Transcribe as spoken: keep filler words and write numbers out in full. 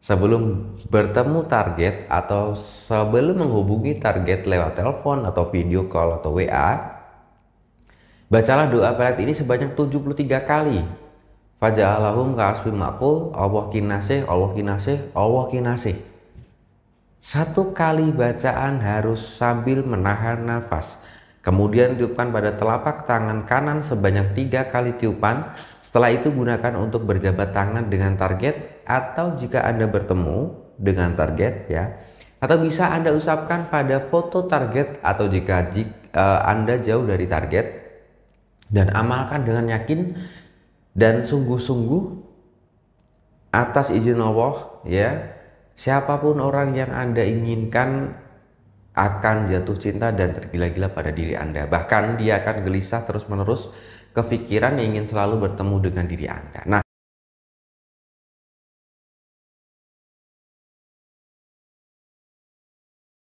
Sebelum bertemu target atau sebelum menghubungi target lewat telepon atau video call atau W A, bacalah doa pelet ini sebanyak tujuh puluh tiga kali. Faja'alahum ka'asfin ma'kul, Allah kinasih, Allah kinasih, Allah kinasih. Satu kali bacaan harus sambil menahan nafas. Kemudian tiupkan pada telapak tangan kanan sebanyak tiga kali tiupan. Setelah itu gunakan untuk berjabat tangan dengan target, atau jika Anda bertemu dengan target ya, atau bisa Anda usapkan pada foto target, atau jika, jika uh, Anda jauh dari target, dan amalkan dengan yakin dan sungguh-sungguh atas izin Allah ya. Siapapun orang yang Anda inginkan akan jatuh cinta dan tergila-gila pada diri Anda. Bahkan dia akan gelisah terus-menerus kepikiran ingin selalu bertemu dengan diri Anda. Nah,